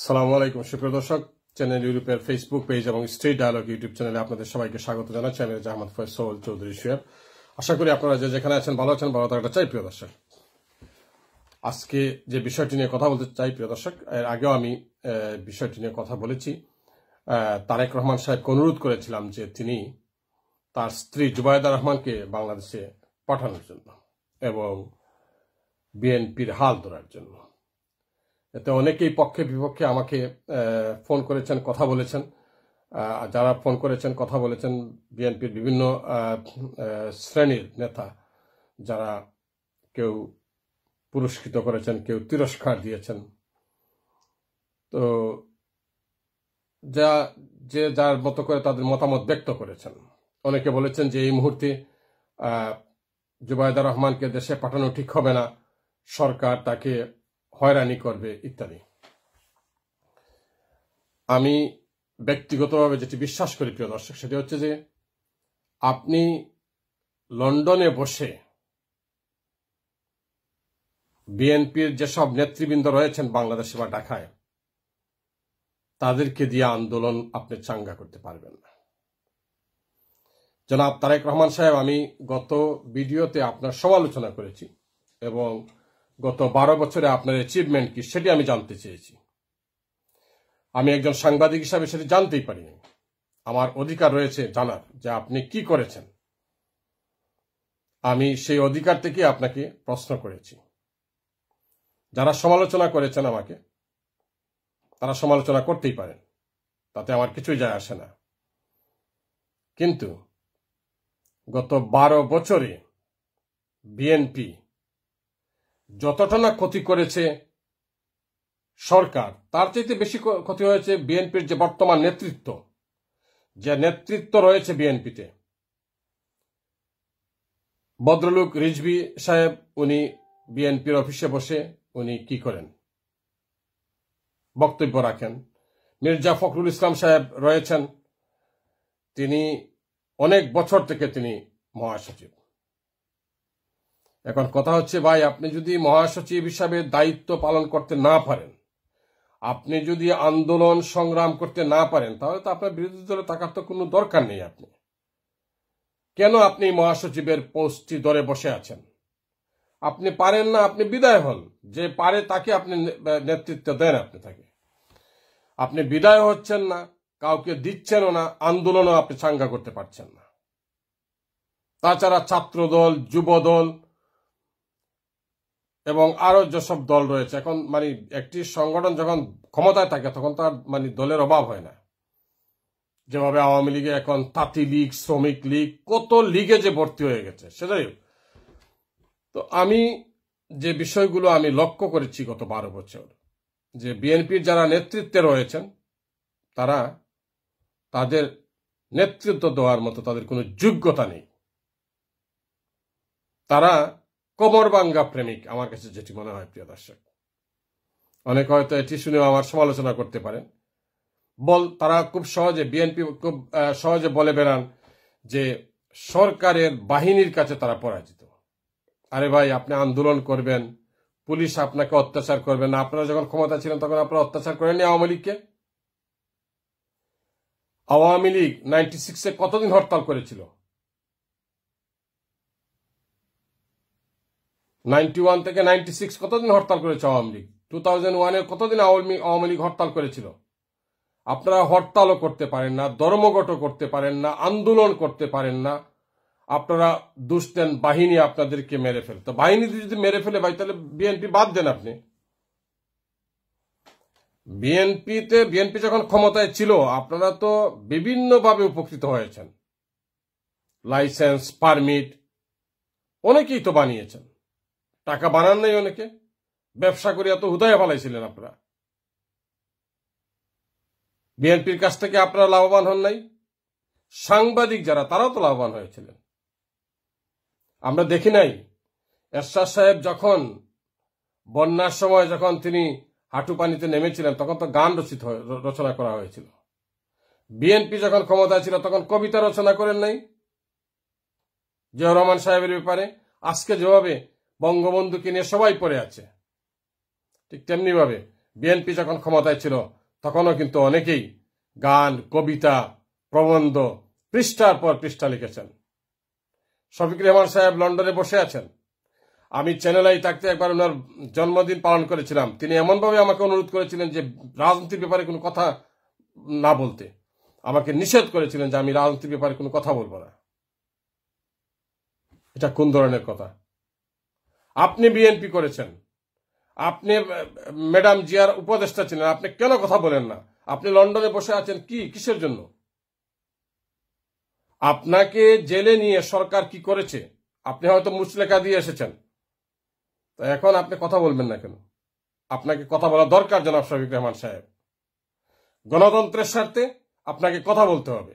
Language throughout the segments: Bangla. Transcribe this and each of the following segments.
আসসালামু আলাইকুম সুপ্রিয় দর্শক, চ্যানেল ইউরোপের ফেসবুক পেজ এবং স্ট্রিট ডায়ালগ ইউটিউব চ্যানেলে আপনাদের সবাইকে স্বাগত জানাচ্ছি। আমি আহমদ ফয়সল চৌধুরী শুয়েব। আশা করি আপনারা যেখানে আছেন ভালো আছেন, ভালো থাকাটা চাই। প্রিয় দর্শক, আজকে যে বিষয়টি নিয়ে কথা বলতে চাই প্রিয় দর্শক, এর আগেও আমি বিষয়টি নিয়ে কথা বলেছি। তারেক রহমান সাহেবকে অনুরোধ করেছিলাম যে তিনি তার স্ত্রী জুবাইদা রহমানকে বাংলাদেশে পাঠানোর জন্য এবং বিএনপির হাল ধরার জন্য। এতে অনেকেই পক্ষে বিপক্ষে আমাকে ফোন করেছেন, কথা বলেছেন। যারা ফোন করেছেন, কথা বলেছেন, বিএনপির বিভিন্ন শ্রেণীর নেতা, যারা কেউ পুরস্কৃত করেছেন, কেউ তিরস্কার দিয়েছেন। তো যে যার মতো করে তাদের মতামত ব্যক্ত করেছেন। অনেকে বলেছেন যে এই মুহূর্তে জুবাইদা রহমানকে দেশে পাঠানো ঠিক হবে না, সরকার তাকে হয়রানি করবে ইত্যাদি। আমি ব্যক্তিগতভাবে যেটি বিশ্বাস করি প্রিয় দর্শক, সেটি হচ্ছে যে আপনি লন্ডনে বসে বিএনপির যেসব নেতৃবৃন্দ রয়েছেন বাংলাদেশে বা ঢাকায়, তাদেরকে দিয়ে আন্দোলন আপনি চাঙ্গা করতে পারবেন না। জনাব তারেক রহমান সাহেব, আমি গত ভিডিওতে আপনার সমালোচনা করেছি এবং গত 12 বছরে আপনার অ্যাচিভমেন্ট কি সেটি আমি জানতে চেয়েছি। আমি একজন সাংবাদিক হিসাবে সেটি জানতেই পারিনি। আমার অধিকার রয়েছে জানার যে আপনি কি করেছেন। আমি সেই অধিকার থেকে আপনাকে প্রশ্ন করেছি। যারা সমালোচনা করেছেন আমাকে, তারা সমালোচনা করতেই পারেন, তাতে আমার কিছুই যায় আসে না। কিন্তু গত 12 বছরে বিএনপি যতটা না ক্ষতি করেছে সরকার, তার চাইতে বেশি ক্ষতি হয়েছে বিএনপির যে বর্তমান নেতৃত্ব, যে নেতৃত্ব রয়েছে বিএনপিতে। ভদ্রলোক রিজভী সাহেব, উনি বিএনপির অফিসে বসে উনি কি করেন? বক্তব্য রাখেন। মির্জা ফখরুল ইসলাম সাহেব রয়েছেন, তিনি অনেক বছর থেকে তিনি মহাসচিব। এখন কথা হচ্ছে, ভাই, আপনি যদি মহাসচিব হিসাবে দায়িত্ব পালন করতে না পারেন, আপনি যদি আন্দোলন সংগ্রাম করতে না পারেন, তাহলে তো আপনার বিরোধী দলে থাকার তো কোনো দরকার নেই। আপনি কেন আপনি মহাসচিবের পোস্টটি ধরে বসে আছেন? আপনি পারেন না, আপনি বিদায় হন। যে পারে তাকে আপনি নেতৃত্ব দেন। আপনি বিদায় হচ্ছেন না, কাউকে দিচ্ছেনও না, আন্দোলনও আপনি চাঙ্গা করতে পারছেন না। তাছাড়া ছাত্রদল, যুবদল এবং আরো যেসব দল রয়েছে, এখন একটি সংগঠন যখন ক্ষমতায় থাকে তখন তার দলের অভাব হয় না। যেভাবে আওয়ামী লীগে এখন তাঁতি লীগ, শ্রমিক লীগ, কত লীগে যে ভর্তি হয়ে গেছে, সেটাই। তো আমি যে বিষয়গুলো আমি লক্ষ্য করেছি গত 12 বছর, যে বিএনপির যারা নেতৃত্বে রয়েছেন, তারা তাদের নেতৃত্ব দেওয়ার মতো তাদের কোনো যোগ্যতা নেই। তারা কোমরবাঙ্গা প্রেমিক, আমার কাছে যেটি মনে হয় প্রিয় দর্শক। অনেক হয়তো এটি শুনেও আমার সমালোচনা করতে পারেন। তারা খুব সহজে, বিএনপি খুব সহজে বলে বেড়ান যে সরকারের বাহিনীর কাছে তারা পরাজিত। আরে ভাই, আপনি আন্দোলন করবেন, পুলিশ আপনাকে অত্যাচার করবে না? আপনারা যখন ক্ষমতা ছিলেন তখন আপনারা অত্যাচার করেননি আওয়ামী লীগকে? আওয়ামী লীগ 96-এ কতদিন হরতাল করেছিল? 91 থেকে 96 কতদিন হরতাল করেছে আওয়ামী লীগ? 2001-এ কতদিন আওয়ামী লীগ হরতাল করেছিল? আপনারা হরতালও করতে পারেন না, ধর্মঘটও করতে পারেন না, আন্দোলন করতে পারেন না। আপনারা দোষ দেন বাহিনী আপনাদেরকে মেরে ফেলে। তো বাহিনী যদি মেরে ফেলে ভাই, তাহলে বিএনপি বাদ দেন আপনি। বিএনপি যখন ক্ষমতায় ছিল, আপনারা তো বিভিন্নভাবে উপকৃত হয়েছেন। লাইসেন্স, পারমিট অনেকেই তো বানিয়েছেন। টাকা বানান নাই অনেকে? ব্যবসা করে এত হুদায় ফেলাইছিলেন আপনারা। বিএনপির কাছ থেকে আপনারা লাভবান হন নাই? সাংবাদিক যারা, তারাও তো লাভবান হয়েছিলেন। আমরা দেখি নাই এরশাদ সাহেব যখন বন্যার সময় যখন তিনি হাঁটু পানিতে নেমেছিলেন, তখন তো গান রচনা করা হয়েছিল। বিএনপি যখন ক্ষমতায় ছিল তখন কবিতা রচনা করেন নাই জিয়াউর রহমান সাহেবের ব্যাপারে? আজকে যেভাবে বঙ্গবন্ধুকে নিয়ে সবাই পড়ে আছে, ঠিক তেমনি ভাবে বিএনপি যখন ক্ষমতায় ছিল তখনও কিন্তু অনেকেই গান, কবিতা, প্রবন্ধ পৃষ্ঠার পর পৃষ্ঠা লিখেছেন। শফিক রেহমান সাহেব লন্ডনে বসে আছেন। আমি চ্যানেলেই থাকতে একবার ওনার জন্মদিন পালন করেছিলাম। তিনি এমনভাবে আমাকে অনুরোধ করেছিলেন যে রাজনীতির ব্যাপারে কোনো কথা না বলতে, আমাকে নিষেধ করেছিলেন যে আমি রাজনীতির ব্যাপারে কোনো কথা বলবো না। এটা কোন ধরনের কথা? আপনি বিএনপি করেছেন, আপনি ম্যাডাম জিয়ার উপদেষ্টা ছিলেন, আপনি কেন কথা বলেন না? আপনি লন্ডনে বসে আছেন কিসের জন্য? আপনাকে জেলে নিয়ে সরকার কি করেছে? আপনি হয়তো মুচলেখা দিয়ে এসেছেন, তো এখন আপনি কথা বলবেন না কেন? আপনাকে কথা বলা দরকার জনাব শফিক রেহমান সাহেব। গণতন্ত্রের স্বার্থে আপনাকে কথা বলতে হবে,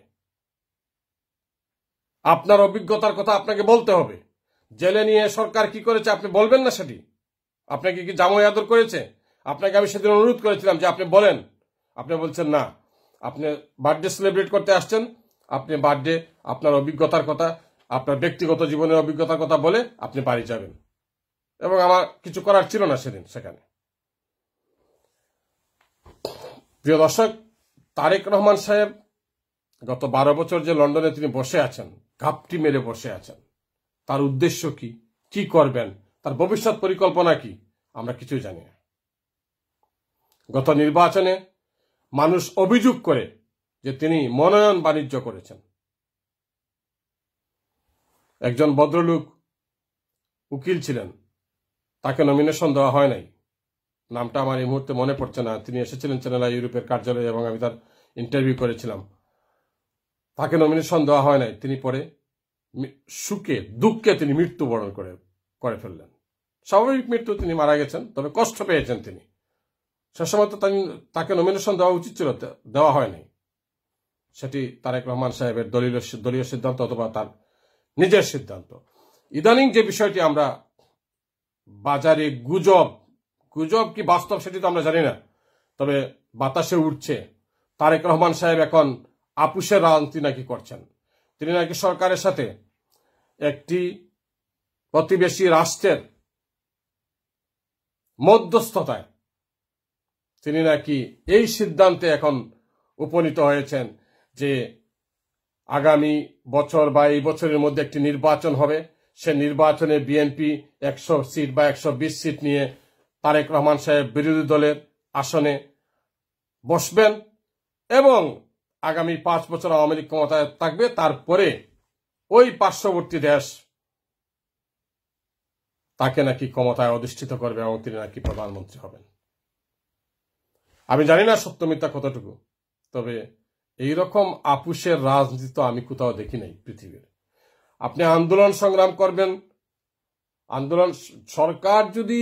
আপনার অভিজ্ঞতার কথা আপনাকে বলতে হবে। জেলে নিয়ে সরকার কি করেছে আপনি বলবেন না সেটি? আপনাকে কি জামাই আদর করেছে? আপনাকে আমি সেদিন অনুরোধ করেছিলাম যে আপনি বলেন, আপনি বলছেন না। আপনি বার্থডে সেলিব্রেট করতে আসছেন, আপনি বার্থডে আপনার অভিজ্ঞতার কথা, আপনার ব্যক্তিগত জীবনের অভিজ্ঞতার কথা বলে আপনি বাড়ি যাবেন, এবং আমার কিছু করার ছিল না সেদিন সেখানে। প্রিয় দর্শক, তারেক রহমান সাহেব গত 12 বছর যে লন্ডনে তিনি বসে আছেন, ঘাপটি মেরে বসে আছেন, তার উদ্দেশ্য কি, কি করবেন, তার ভবিষ্যৎ পরিকল্পনা কি, আমরা কিছুই জানি না। গত নির্বাচনে মানুষ অভিযোগ করে যে তিনি মনোনয়ন বাণিজ্য করেছেন। একজন ভদ্রলোক উকিল ছিলেন, তাকে নমিনেশন দেওয়া হয় নাই, নামটা আমার এই মুহূর্তে মনে পড়ছে না। তিনি এসেছিলেন চ্যানেল আই ইউরোপের কার্যালয়ে এবং আমি তার ইন্টারভিউ করেছিলাম। তাকে নমিনেশন দেওয়া হয় নাই, তিনি পরে সুখে দুঃখে তিনি মৃত্যুবরণ করে ফেললেন। স্বাভাবিক মৃত্যু, তিনি মারা গেছেন, তবে কষ্ট পেয়েছেন তিনি। সে সময় তো তাকে নমিনেশন দেওয়া উচিত ছিল, দেওয়া হয়নি। সেটি তারেক রহমান সাহেবের দলীয় সিদ্ধান্ত অথবা তার নিজের সিদ্ধান্ত। ইদানিং যে বিষয়টি আমরা বাজারে গুজব কি বাস্তব সেটি তো আমরা জানি না, তবে বাতাসে উঠছে তারেক রহমান সাহেব এখন আপুসের রাজনীতি নাকি করছেন। তিনি নাকি সরকারের সাথে একটি প্রতিবেশী রাষ্ট্রের মধ্যস্থতায় তিনি নাকি এই সিদ্ধান্তে এখন উপনীত হয়েছেন যে আগামী বছর বা এই বছরের মধ্যে একটি নির্বাচন হবে, সে নির্বাচনে বিএনপি 100 সিট বা 120 সিট নিয়ে তারেক রহমান সাহেব বিরোধী দলের আসনে বসবেন এবং আগামী 5 বছর আওয়ামী লীগ ক্ষমতায় থাকবে। তারপরে ওই পার্শ্ববর্তী দেশ তাকে নাকি ক্ষমতায় অধিষ্ঠিত করবে এবং তিনি নাকি প্রধানমন্ত্রী হবেন। আমি জানি না সত্য মিথ্যা কতটুকু, তবে এইরকম আপুসের রাজনীতি তো আমি কোথাও দেখি নাই পৃথিবীর। আপনি আন্দোলন সংগ্রাম করবেন, সরকার যদি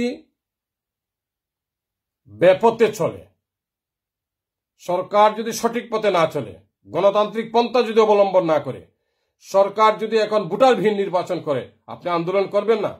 বেপথে চলে, সরকার যদি সঠিক পথে না চলে, গণতান্ত্রিক পন্থা যদি অবলম্বন না করে, সরকার যদি এখন ভোটারবিহীন নির্বাচন করে, আপনি আন্দোলন করবেন না?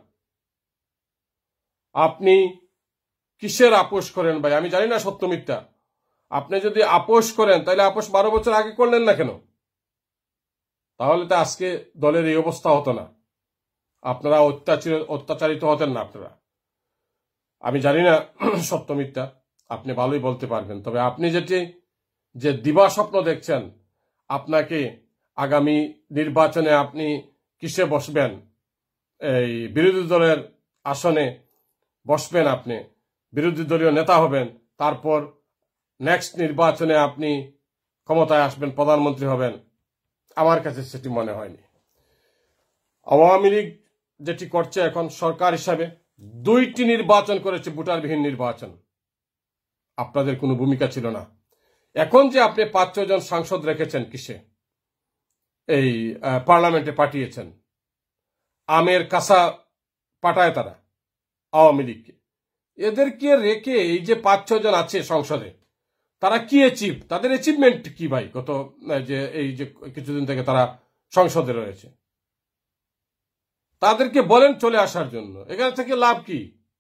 আপনি কিসের আপোষ করেন ভাই? আমি জানি না সত্য মিথ্যা। আপনি যদি আপোষ করেন তাহলে আপোষ 12 বছর আগে করলেন না কেন? তাহলে তো আজকে দলের এই অবস্থা হতো না, আপনারা অত্যাচারিত হতেন না আপনারা। আমি জানি না সত্য মিথ্যা, আপনি ভালোই বলতে পারবেন। তবে আপনি যে দিবা স্বপ্ন দেখছেন, আপনাকে আগামী নির্বাচনে আপনি কিসে বসবেন, এই বিরোধী দলের আসনে বসবেন, আপনি বিরোধী দলীয় নেতা হবেন, তারপর নেক্সট নির্বাচনে আপনি ক্ষমতায় আসবেন, প্রধানমন্ত্রী হবেন, আমার কাছে সেটি মনে হয়নি। আওয়ামী লীগ যেটি করছে এখন সরকার হিসাবে, 2টি নির্বাচন করেছে, ভোটারবিহীন নির্বাচন। আপনাদের কোনো ভূমিকা ছিল না। এখন যে আপনি 5-6 জন সাংসদ রেখেছেন, কিসে এই পার্লামেন্টে পাঠিয়েছেন, আমের কাঁচা পাঠায় তারা আওয়ামী লীগকে। এদেরকে রেখে এই যে 5-6 জন আছে সংসদে, তারা কি তাদের অ্যাচিভমেন্ট কি ভাই? গত এই যে কিছুদিন থেকে তারা সংসদে রয়েছে, তাদেরকে বলেন চলে আসার জন্য। এখানে থেকে লাভ কি?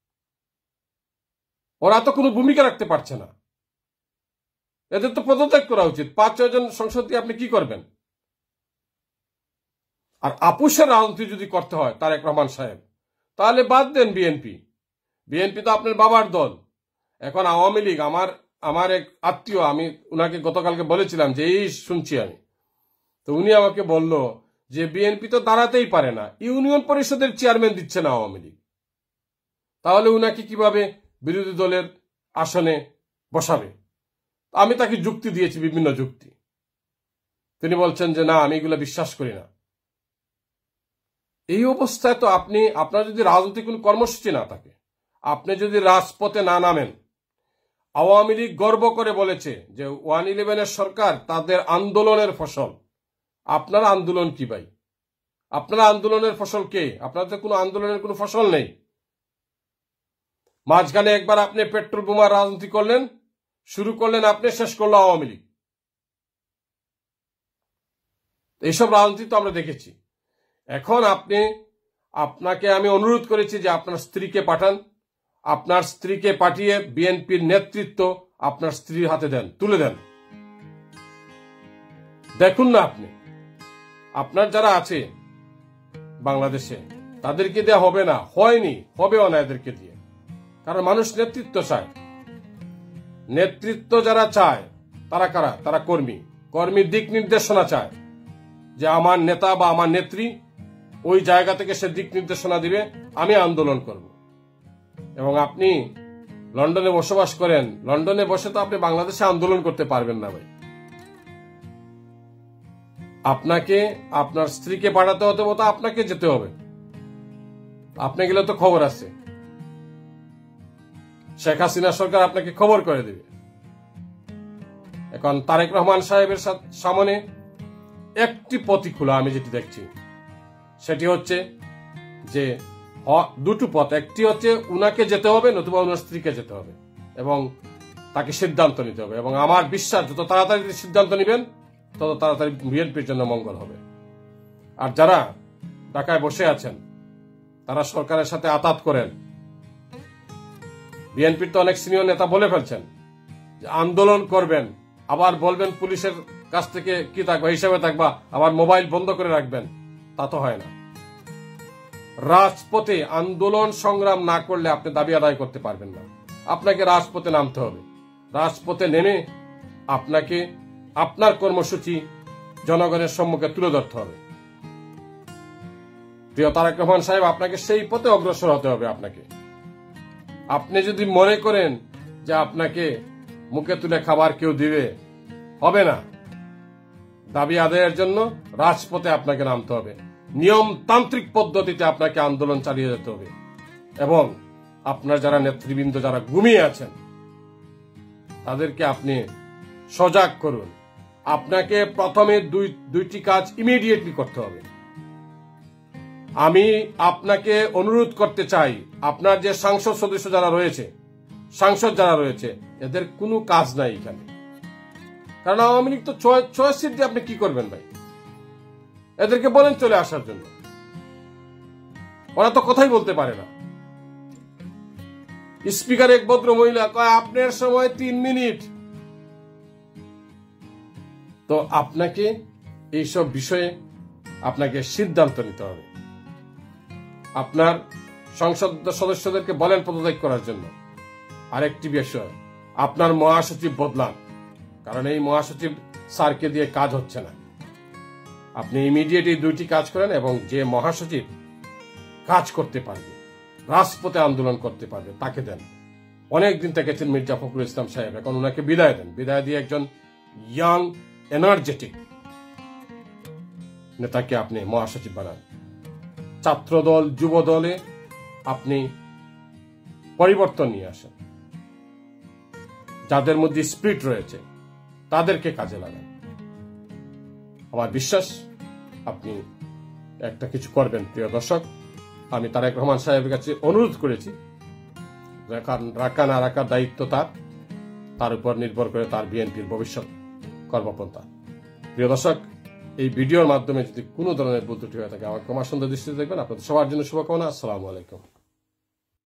ওরা তো কোনো ভূমিকা রাখতে পারছে না। এদের তো পদত্যাগ করা উচিত। 5-6 জন সংসদ দিয়ে আপনি কি করবেন? আর আপুসের রাজনীতি যদি করতে হয় তারেক রহমান সাহেব, তাহলে বাদ দেন বিএনপি। বিএনপি তো আপনার বাবার দল। এখন আওয়ামী লীগ আমার এক আত্মীয়, আমি উনাকে গতকালকে বলেছিলাম যে এই শুনছি আমি, তো উনি আমাকে বলল যে বিএনপি তো দাঁড়াতেই পারে না, ইউনিয়ন পরিষদের চেয়ারম্যান দিচ্ছে না আওয়ামী লীগ, তাহলে উনাকে কিভাবে বিরোধী দলের আসনে বসাবে? আমি তাকে যুক্তি দিয়েছি, বিভিন্ন যুক্তি। তিনি বলছেন যে না, আমি এগুলো বিশ্বাস করি না। এই অবস্থায় তো আপনার যদি রাজনৈতিক কোনো কর্মসূচি না থাকে, আপনি যদি রাজপথে না নামেন, আওয়ামী লীগ গর্ব করে বলেছে যে 111-এর সরকার তাদের আন্দোলনের ফসল। আপনার আন্দোলন কি ভাই? আপনার আন্দোলনের ফসল কে? আপনার তো কোনো আন্দোলনের কোনো ফসল নেই। মাঝখানে একবার আপনি পেট্রোল বোমার রাজনীতি করলেন, শুরু করলেন আপনি, শেষ করলো আওয়ামী লীগ। এইসব রাজনীতি তো আমরা দেখেছি। এখন আপনাকে আমি অনুরোধ করেছি যে আপনার স্ত্রীকে পাঠান, আপনার স্ত্রীকে পাঠিয়ে বিএনপির নেতৃত্ব আপনার স্ত্রীর হাতে দেন, তুলে দেন। দেখুন না, আপনার যারা আছে বাংলাদেশে তাদেরকে দেওয়া হবে না, হয়নি, হবেও না এদেরকে দিয়ে। কারণ মানুষ নেতৃত্ব চায়। নেতৃত্ব যারা চায় তারা কারা? তারা কর্মী দিক নির্দেশনা চায় যে আমার নেতা বা আমার নেত্রী ওই জায়গা থেকে সে দিক নির্দেশনা দিবে, আমি আন্দোলন করব। এবং আপনি লন্ডনে বসবাস করেন, লন্ডনে বসে তো আপনি বাংলাদেশে আন্দোলন করতে পারবেন না ভাই। আপনাকে আপনার স্ত্রীকে পাঠাতে হতে মতো আপনাকে যেতে হবে। আপনি গেলে তো খবর আছে, শেখ হাসিনা সরকার আপনাকে খবর করে দেবে। এখন তারেক রহমান সাহেবের সামনে একটি পথই খোলা, আমি যেটি দেখছি সেটি হচ্ছে যে দুটো পথ। একটি হচ্ছে উনাকে যেতে হবে, নতুবা উনার স্ত্রীকে যেতে হবে এবং তাকে সিদ্ধান্ত নিতে হবে। এবং আমার বিশ্বাস যত তাড়াতাড়ি সিদ্ধান্ত নেবেন তত তাড়াতাড়ি বিএনপির জন্য মঙ্গল হবে। আর যারা ঢাকায় বসে আছেন তারা সরকারের সাথে আতাত করেন। বিএনপির তো অনেক সিনিয়র নেতা বলে ফেলছেন যে আন্দোলন করবেন, আবার বলবেন পুলিশের কাছ থেকে কি থাকবা, হিসাবে থাকবা, আবার মোবাইল বন্ধ করে রাখবেন। তা তো হয় না। রাজপথে আন্দোলন সংগ্রাম না করলে আপনি দাবি আদায় করতে পারবেন না। আপনাকে রাজপথে নামতে হবে। রাজপথে নেমে আপনাকে আপনার কর্মসূচি জনগণের সম্মুখে তুলে ধরতে হবে। প্রিয় তারেক রহমান সাহেব, আপনাকে সেই পথে অগ্রসর হতে হবে। আপনি যদি মনে করেন যে আপনাকে মুখে তুলে খাবার কেউ দিবে, হবে না। দাবি আদায়ের জন্য রাজপথে আপনাকে নামতে হবে। নিয়মতান্ত্রিক পদ্ধতিতে আপনাকে আন্দোলন চালিয়ে যেতে হবে। এবং আপনার যারা নেতৃবৃন্দ যারা ঘুমিয়ে আছেন তাদেরকে আপনি সজাগ করুন। আপনাকে প্রথমে দুইটি কাজ ইমিডিয়েটলি করতে হবে। আমি আপনাকে অনুরোধ করতে চাই, আপনার যে সাংসদ যারা রয়েছে এদের কোনো কাজ নাই এখানে। কারণ আওয়ামী লীগ তো 6 সিট দিয়ে আপনি কি করবেন ভাই? এদেরকে বলেন চলে আসার জন্য, ওরা তো কথাই বলতে পারে না। স্পিকার এক ভদ্র মহিলা কয় আপনার সময় 3 মিনিট। তো আপনাকে এইসব বিষয়ে আপনাকে সিদ্ধান্ত নিতে হবে। আপনার সংসদ সদস্যদেরকে বলেন পদত্যাগ করার জন্য। আরেকটি বিষয়, আপনার মহাসচিব বদলান, কারণ এই মহাসচিব স্যারকে দিয়ে কাজ হচ্ছে না। আপনি ইমিডিয়েট এই দুইটি কাজ করেন এবং যে মহাসচিব কাজ করতে পারবে, রাজপথে আন্দোলন করতে পারবে, তাকে দেন। অনেকদিন থেকেছেন মির্জা ফখরুল ইসলাম সাহেব, এখন ওনাকে বিদায় দেন। বিদায় দিয়ে একজন ইয়াং এনার্জেটিক নেতাকে আপনি মহাসচিব বানান। ছাত্রদল যুব দলে আপনি পরিবর্তন নিয়ে আসেন। যাদের মধ্যে স্পিরিট রয়েছে তাদেরকে কাজে লাগান। আমার বিশ্বাস আপনি একটা কিছু করবেন। প্রিয় দর্শক, আমি তারেক রহমান সাহেবের কাছে অনুরোধ করেছি, রাখা না রাখার দায়িত্ব তার উপর নির্ভর করে তার বিএনপির ভবিষ্যৎ কর্মপন্থা। প্রিয় দর্শক, এই ভিডিওর মাধ্যমে যদি কোনো ধরনের ভুল ত্রুটি হয়ে থাকে আমাকে ক্ষমা সুন্দর দৃষ্টিতে দেখবেন। আপনাদের সবার জন্য শুভকামনা। আসসালামু আলাইকুম।